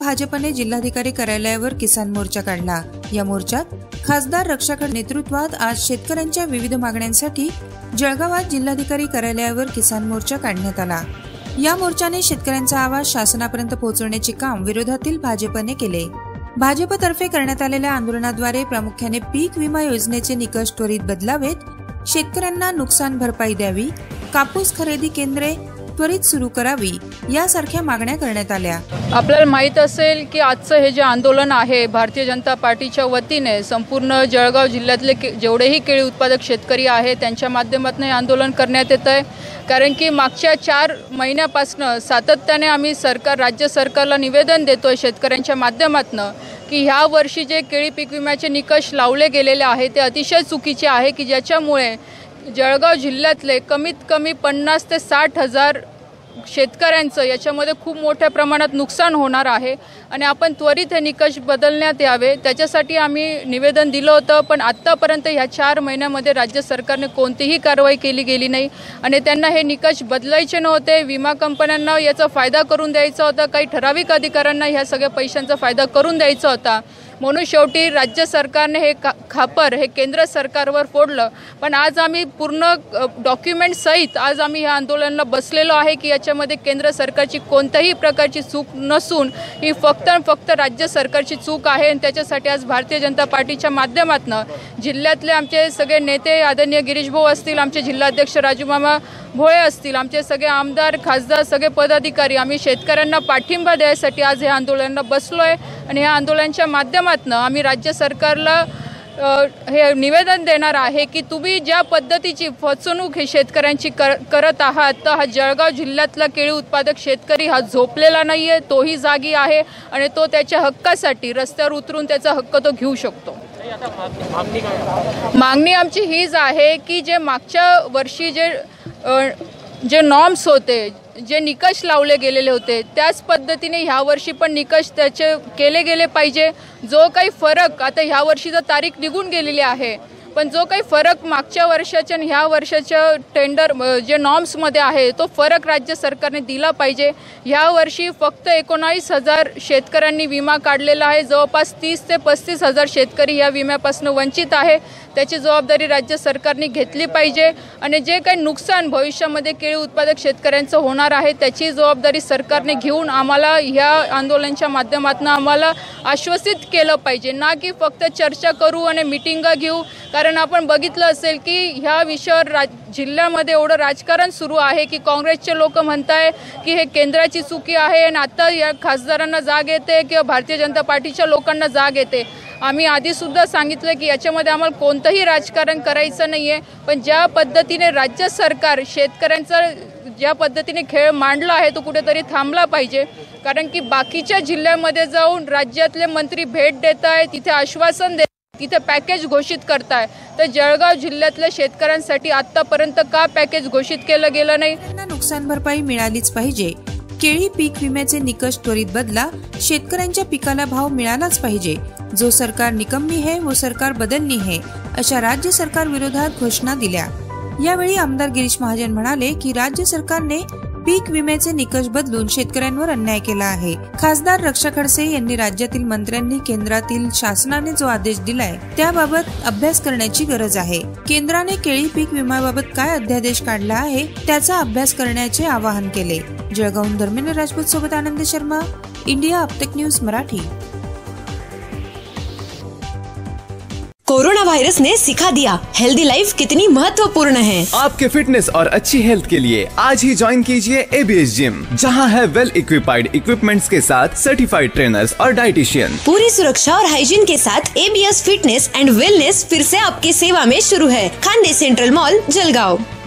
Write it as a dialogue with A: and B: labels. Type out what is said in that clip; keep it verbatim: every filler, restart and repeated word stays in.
A: भाजपने जिल्हाधिकारी कार्यालयावर किसान मोर्चा काढला। या मोर्चात खासदार रक्षा खडसे नेतृत्वात आज शेतकऱ्यांच्या विविध मागण्यांसाठी जळगावात जिल्हाधिकारी कार्यालयावर किसान मोर्चा काढण्यात आला। या मोर्चाने शेतकऱ्यांचा आवाज शासनापर्यंत पोहोचवण्याचे काम विरोधातील भाजपने केले। भाजपतर्फे करण्यात आलेल्या आंदोलनाद्वारे प्रामुख्याने पीक विमा योजनेचे निकष त्वरित बदलावेत, शेतकऱ्यांना नुकसान भरपाई द्यावी, कापूस खरेदी केंद्रे त्वरित सुरू करावी यासारख्या मागण्या करण्यात आल्या।
B: आपल्याला माहित असेल की आजचं हे जे आंदोलन आहे भारतीय जनता पार्टीच्या वतीने संपूर्ण जळगाव जिल्ह्यातले जेवढेही केळी उत्पादक शेतकरी आहेत त्यांच्या माध्यमातून हे आंदोलन करण्यात येत आहे। कारण की मागच्या चार महिन्यापासून सातत्याने आम्ही सरकार राज्य सरकारला निवेदन देतोय शेतकऱ्यांच्या माध्यमातून की ह्या वर्षी जे केळी पीक विम्याचे निकष लावले गेलेले आहेत ते अतिशय चुकीचे आहे की ज्याच्यामुळे जळगाव जिल्ह्यातले कमीत कमी पन्नास ते साठ हजार शेतकऱ्यांचं याच्यामध्ये खूप मोठ्या प्रमाणात नुकसान होणार आहे आणि आपण त्वरित हे निकष बदलण्यात यावे त्याच्यासाठी आम्ही निवेदन दिलं होतं। पण आत्तापर्यंत ह्या चार महिन्यामध्ये राज्य सरकारने कोणतीही कारवाई केली गेली नाही आणि त्यांना हे निकष बदलायचे नव्हते। विमा कंपन्यांना याचा फायदा करून द्यायचा होता, काही ठराविक अधिकाऱ्यांना ह्या सगळ्या पैशांचा फायदा करून द्यायचा होता, म्हणून शेवटी राज्य सरकारने हे खापर हे केंद्र सरकारवर फोडलं। पण आज आम्ही पूर्ण डॉक्युमेंट सहित आज आम्ही ह्या आंदोलनाला बसलेलो आहे की याच्यामध्ये केंद्र सरकारची कोणत्याही प्रकारची चूक नसून ही फक्त फक्त राज्य सरकारची चूक आहे आणि त्याच्यासाठी आज भारतीय जनता पार्टीच्या माध्यमातून जिल्ह्यातले आमचे सगळे नेते आदरणीय गिरीश भाऊ असतील, आमचे जिल्हाध्यक्ष राजू मामा भोळे असतील, आमचे सगळे आमदार खासदार सगळे पदाधिकारी आम्ही शेतकऱ्यांना पाठिंबा द्यायसाठी आज हे आंदोलनाला बसलो आहे आणि ह्या आंदोलनाच्या माध्यमातून आम्ही राज्य सरकारला हे निवेदन देणार आहे की तुम्ही ज्या पद्धतीची फसवणूक हे शेतकऱ्यांची कर करत आहात तर हा जळगाव जिल्ह्यातला केळी उत्पादक शेतकरी हा झोपलेला नाही आहे, तोही जागी आहे आणि तो त्याच्या हक्कासाठी रस्त्यावर उतरून त्याचा हक्क तो घेऊ शकतो। मागणी आमची हीच आहे की जे मागच्या वर्षी जे जे नॉर्म्स होते जे निकष लावले गेलेले होते त्याच पद्धतीने ह्या वर्षी पण निकष त्याचे केले गेले पाहिजे। जो काही फरक आता ह्या वर्षीचा तारीख निघून गेलेली आहे पण जो काही फरक मागच्या वर्षाच्या आणि ह्या वर्षाच्या टेंडर जे नॉर्म्समध्ये आहे तो फरक राज्य सरकारने दिला पाहिजे। ह्या वर्षी फक्त एकोणावीस हजार शेतकऱ्यांनी विमा काढलेला आहे, जवळपास तीस ते पस्तीस हजार शेतकरी या विम्यापासून वंचित आहे, त्याची जबाबदारी राज्य सरकारने घेतली पाहिजे आणि जे काही नुकसान भविष्यामध्ये केळी उत्पादक शेतकऱ्यांचं होणार आहे त्याची जबाबदारी सरकारने घेऊन आम्हाला ह्या आंदोलनाच्या माध्यमातून आम्हाला आश्वासित केलं पाहिजे, ना की फक्त चर्चा करू आणि मिटिंगा घेऊ। कारण आपण बघितलं असेल की ह्या विषयावर राज जिल्ह्यामध्ये एवढं राजकारण सुरू आहे की काँग्रेसचे लोक म्हणताय की हे केंद्राची चुकी आहे आणि आता या खासदारांना जाग येते किंवा भारतीय जनता पार्टीच्या लोकांना जाग येते। आम्ही आधीसुद्धा सांगितलं की याच्यामध्ये आम्हाला कोणतंही राजकारण करायचं नाही आहे, पण ज्या पद्धतीने राज्य सरकार शेतकऱ्यांचा ज्या पद्धतीने खेळ मांडला आहे तो कुठेतरी थांबला पाहिजे। कारण की बाकीच्या जिल्ह्यामध्ये जाऊन राज्यातले मंत्री भेट देत आहेत, तिथे आश्वासन देत तिथे पॅकेज घोषित करताय, तर जळगाव जिल्ह्यातल्या शेतकऱ्यांसाठी आतापर्यंत का पॅकेज घोषित केलं गेलं नाही?
A: नुकसान भरपाई मिळालीच पाहिजे, केळी पीक विम्याचे निकष त्वरित बदला, शेतकऱ्यांच्या पिकाला भाव मिळालाच पाहिजे, जो सरकार निकम्मी है वो सरकार बदलनी है अशा राज्य सरकार विरोधात घोषणा दिल्या। यावेळी आमदार गिरीश महाजन म्हणाले की राज्य सरकारने पीक विम्याचे निकष बदलून शेतकऱ्यांवर अन्याय केला आहे। खासदार रक्षा खडसे यांनी राज्यातील मंत्र्यांनी केंद्रातील शासनाने जो आदेश दिलाय त्याबाबत अभ्यास करण्याची गरज आहे। केंद्राने केळी पीक विम्याबाबत काय अध्यादेश काढला आहे त्याचा अभ्यास करण्याचे आवाहन केले। जळगावहून धर्मेंद्र राजपूत सोबत Anand Sharma, India aptech news Marathi.
C: Corona virus ने सिखा दिया हेल्दी लाइफ कितनी महत्वपूर्ण है।
D: आपके फिटनेस और अच्छी हेल्थ के लिए आज ही ज्वाइन कीजिए एबीएस जिम, जहां है वेल इक्विपाइड इक्विपमेंट्स के साथ सर्टिफाइड ट्रेनर्स और डाइटिशियन।
C: पूरी सुरक्षा और हाइजीन के साथ एबीएस फिटनेस एंड वेलनेस फिर से आपकी सेवा में शुरू है। Khandesh central mall, Jalgaon.